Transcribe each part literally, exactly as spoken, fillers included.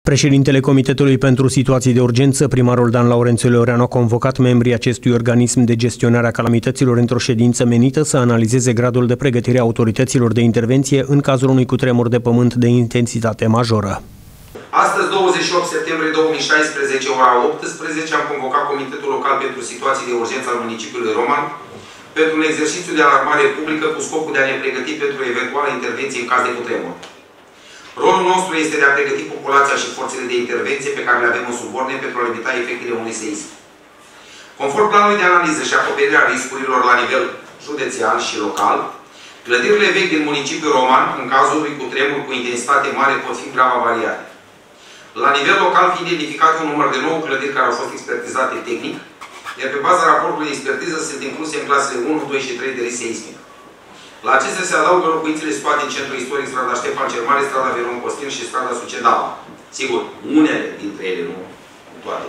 Președintele Comitetului pentru Situații de Urgență, primarul Dan Laurențiu Leoreanu, a convocat membrii acestui organism de gestionare a calamităților într-o ședință menită să analizeze gradul de pregătire a autorităților de intervenție în cazul unui cutremur de pământ de intensitate majoră. Astăzi, douăzeci și opt septembrie două mii șaisprezece, ora optsprezece, am convocat Comitetul Local pentru Situații de Urgență al municipiului Roman pentru un exercițiu de alarmare publică cu scopul de a ne pregăti pentru eventuală intervenție în caz de cutremur. Rolul nostru este de a pregăti populația și forțele de intervenție pe care le avem în subordine pentru a limita efectele unui seism. Conform planului de analiză și acoperire a riscurilor la nivel județean și local, clădirile vechi din municipiul Roman, în cazul unui cutremur cu intensitate mare, pot fi grav avariate. La nivel local, fiind identificat un număr de nouă clădiri care au fost expertizate tehnic, iar pe baza raportului de expertiză sunt incluse în clasele unu, doi și trei de risc seismic. La acestea se adaugă locuințele situate în centrul istoric, strada Ștefan cel Mare, strada Veron Costin și strada Sucedava. Sigur, unele dintre ele, nu toate.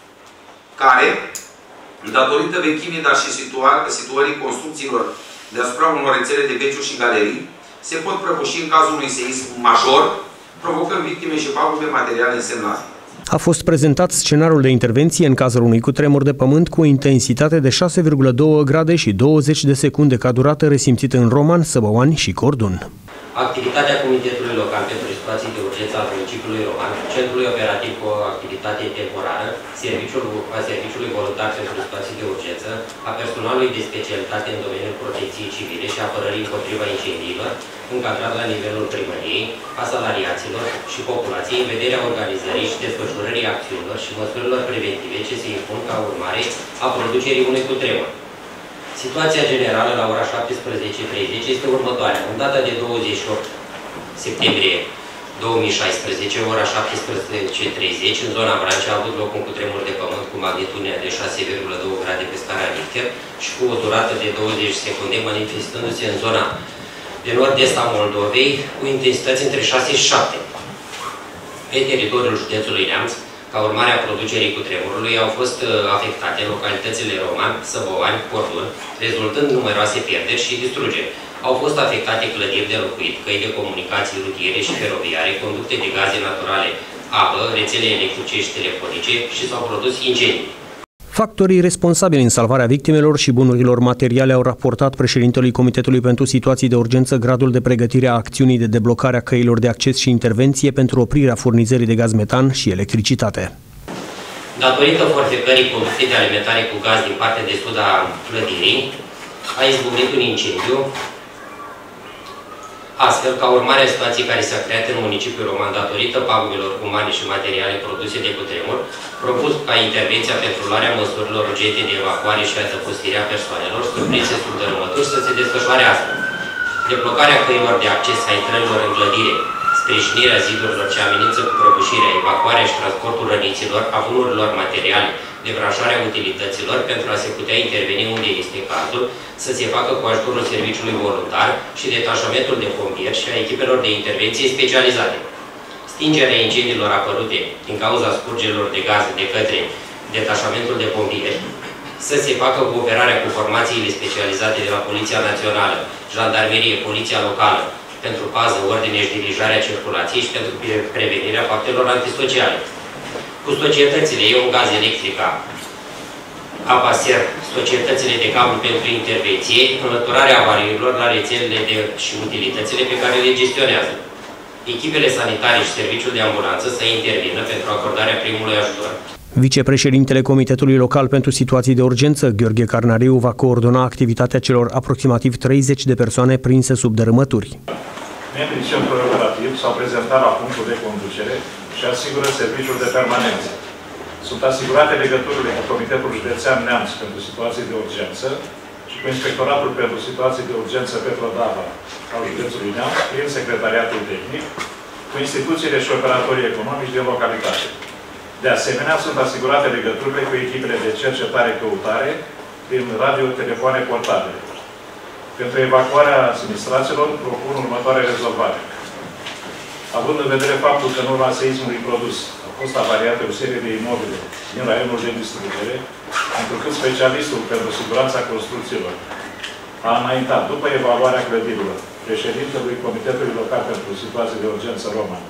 Care, datorită vechimii, dar și situării construcțiilor deasupra unor rețele de veciuri și galerii, se pot prăbuși în cazul unui seism major, provocând victime și pagube materiale însemnate. A fost prezentat scenariul de intervenție în cazul unui cutremur de pământ cu o intensitate de șase virgulă doi grade și douăzeci de secunde ca durată, resimțită în Roman, Săbăuani și Cordun. Activitatea Comitetului Local pentru Situații de Urgență al municipiului Roman, Centrului Operativ cu activitate temporară, serviciul, a Serviciului Voluntar pentru Situații de Urgență, a personalului de specialitate în domeniul protecției civile și apărării împotriva incendiilor, încadrat la nivelul primăriei, a salariaților și populației în vederea organizării și desfășurării acțiunilor și măsurilor preventive ce se impun ca urmare a producerii unui cutremur. Situația generală la ora șaptesprezece și treizeci este următoarea. În data de douăzeci și opt septembrie două mii șaisprezece, ora șaptesprezece și treizeci, în zona Vrancea a avut loc un cutremur de pământ cu magnitudinea de șase virgulă doi grade pe scara Richter și cu o durată de douăzeci secunde, manifestându-se în zona de nord-est a Moldovei, cu intensități între șase și șapte. Pe teritoriul județului Neamț, ca urmare a producerii cutremurului, au fost afectate localitățile Roman, Săbăuani, Cordun, rezultând numeroase pierderi și distrugeri. Au fost afectate clădiri de locuit, căi de comunicații rutiere și feroviare, conducte de gaze naturale, apă, rețele electrice și telefonice și s-au produs incendii. Factorii responsabili în salvarea victimelor și bunurilor materiale au raportat președintelui Comitetului pentru Situații de Urgență gradul de pregătire a acțiunii de deblocare a căilor de acces și intervenție pentru oprirea furnizării de gaz metan și electricitate. Datorită forfecării conducte de alimentare cu gaz din partea de sud a clădirii, a izbucnit un incendiu. Astfel, ca urmare a situației care s-a creat în municipiul Roman datorită pagubelor umane și materiale produse de cutremur, propus ca intervenția pentru luarea măsurilor urgente de evacuare și adăpostire a persoanelor surprinse sub dărâmături să se desfășoare astfel. Deblocarea căilor de acces a intrărilor în clădire, sprijinirea zidurilor ce amenință cu prăbușirea, evacuarea și transportul răniților, a bunurilor materiale, debranșarea utilităților pentru a se putea interveni unde este cazul, să se facă cu ajutorul serviciului voluntar și detașamentul de pompieri și a echipelor de intervenție specializate. Stingerea incendiilor apărute din cauza scurgerilor de gaze de către detașamentul de pompieri, să se facă cooperarea cu formațiile specializate de la Poliția Națională, Jandarmerie, Poliția Locală, pentru pază, ordine și dirijarea circulației și pentru prevenirea faptelor antisociale. Cu societățile Eu Gaz Electrica, APASER, societățile de cablu pentru intervenție, înlăturarea avariilor la rețelele de, și utilitățile pe care le gestionează. Echipele sanitare și serviciul de ambulanță să intervină pentru acordarea primului ajutor. Vicepreședintele Comitetului Local pentru Situații de Urgență, Gheorghe Carnariu, va coordona activitatea celor aproximativ treizeci de persoane prinse sub dărâmături. Membrii Centrului Operativ s-au prezentat la punctul de conducere și asigură serviciul de permanență. Sunt asigurate legăturile cu Comitetul Județean Neamț pentru Situații de Urgență și cu Inspectoratul pentru Situații de Urgență Petrodava al județului Neamț, prin Secretariatul Tehnic, cu instituțiile și operatorii economici din localitate. De asemenea, sunt asigurate legăturile cu echipele de cercetare-căutare prin radio-telefoane portabile. Pentru evacuarea sinistraților, propun următoarea rezolvare. Având în vedere faptul că în urma seismului produs au fost avariate o serie de imobile din raionul de distrugere, întrucât specialistul pentru siguranța construcțiilor a înaintat, după evaluarea clădirilor, președintelui Comitetului Local pentru Situații de Urgență Roman,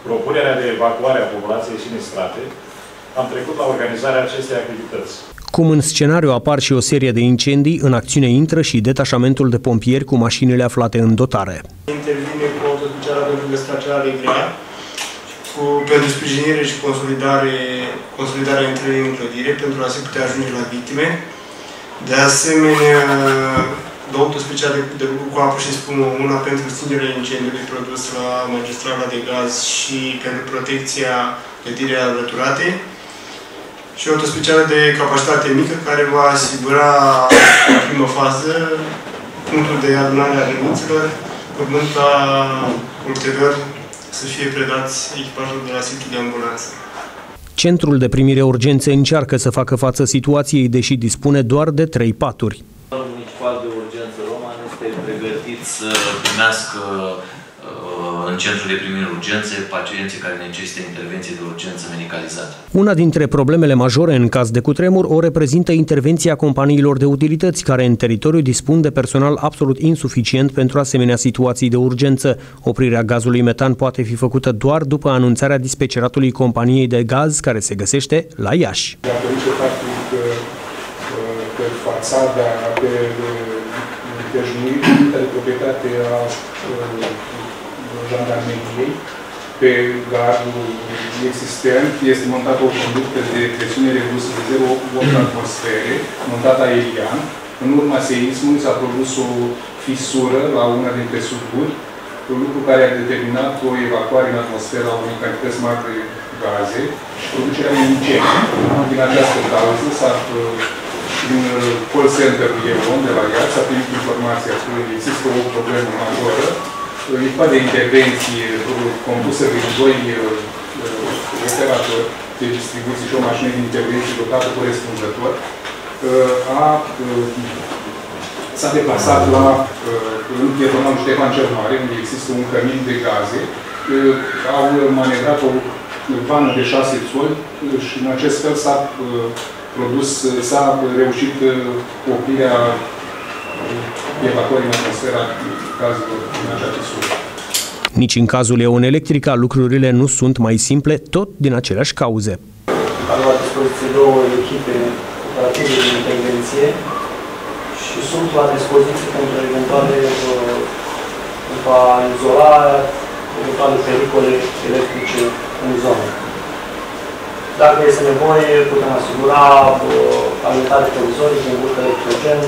propunerea de evacuare a populației sinistrate, am trecut la organizarea acestei activități. Cum în scenariu apar și o serie de incendii, în acțiune intră și detașamentul de pompieri cu mașinile aflate în dotare. Intervine cu autospeciala pentru descarcerare grea, cu, pentru sprijinire și consolidare, consolidarea intrării în clădire, pentru a se putea ajunge la victime. De asemenea, două autospeciale de lucru cu apă și spumă, una pentru stingerea incendiului produs la magistrala de gaz și pentru protecția clădirii alăturate, și o autospecială de capacitate mică care va asigura în primă fază punctul de adunare a răniților, urmând ca ulterior să fie predați echipajul de la sitiul de ambulanță. Centrul de primire urgențe încearcă să facă față situației, deși dispune doar de trei paturi. Centrul municipal de urgență Roman este pregătit să primească în centrul de primire urgențe pacienții care necesită intervenție de urgență medicalizată. Una dintre problemele majore în caz de cutremur o reprezintă intervenția companiilor de utilități, care în teritoriu dispun de personal absolut insuficient pentru asemenea situații de urgență. Oprirea gazului metan poate fi făcută doar după anunțarea dispeceratului companiei de gaz care se găsește la Iași. Datorită faptului că pe fațada, pe dejmuită de proprietate a jandarmeriei, pe gardul existent, este montată o conductă de presiune redusă de zero opt atmosfere, montată aerian. În urma seismului s-a produs o fisură la una dintre suburi, un lucru care a determinat o evacuare în atmosferă a unei cantități mari de gaze și producerea unui incendiu. Din această cauză, din call center-ul EON de la Iași s-a primit informația că există o problemă majoră. Echipa de intervenție compusă de doi operatori de distribuție și o mașină de intervenție dotată corespunzător s-a deplasat la Pietonalul Ștefan cel Mare, unde există un cămin de gaze. Au manevrat o vană de șase țoli și în acest fel s-a produs, s-a reușit oprirea evacuării în atmosfera gazelor din acea fisură. Nici în cazul EON Electrica lucrurile nu sunt mai simple, tot din aceleași cauze. Am luat dispoziție două echipe operative de intervenție și sunt la dispoziție pentru eventuale pentru a izola eventuale pericole electrice în zonă. Dacă este nevoie, putem asigura calitate provizorică, învârtă electrogen.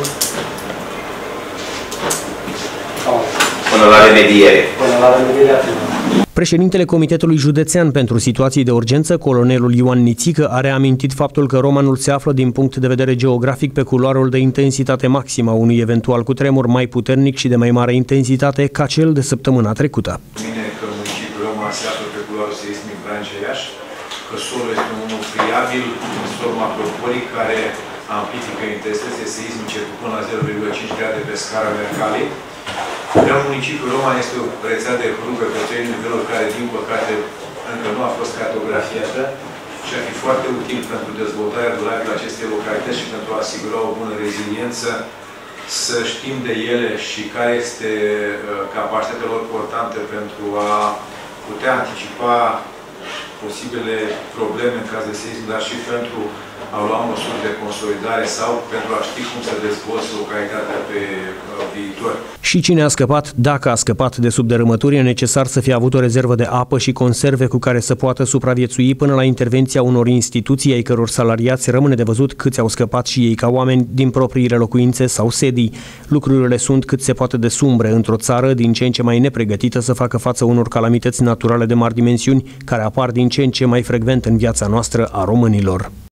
Până la remediere. Până la remedierea finală. Președintele Comitetului Județean pentru Situații de Urgență, colonelul Ioan Nițică, a reamintit faptul că Romanul se află din punct de vedere geografic pe culoarul de intensitate maximă a unui eventual cutremur mai puternic și de mai mare intensitate ca cel de săptămâna trecută. Bine că municipiul Roman se află pe culoarul seismic Vrancea-Iași, că solul este unul friabil, un sol macroporic care amplifică intensitățile seismice cu până la zero virgulă cinci grade pe scara Mercalli. În municipiul Roman este o rețea de hrugă pe trei niveluri care, din păcate, încă nu a fost cartografiată și ar fi foarte util pentru dezvoltarea durabilă a acestei localități și pentru a asigura o bună reziliență, să știm de ele și care este capacitatea lor portantă pentru a putea anticipa posibile probleme în caz de seism, dar și pentru a lua măsuri de consolidare sau pentru a ști cum să dezvolți localitatea pe viitor. Și cine a scăpat, dacă a scăpat de sub dărâmături, e necesar să fie avut o rezervă de apă și conserve cu care să poată supraviețui până la intervenția unor instituții ai căror salariați rămâne de văzut câți au scăpat și ei ca oameni din propriile locuințe sau sedii. Lucrurile sunt cât se poate de sumbre într-o țară din ce în ce mai nepregătită să facă față unor calamități naturale de mari dimensiuni care apar din ce în ce mai frecvent în viața noastră a românilor.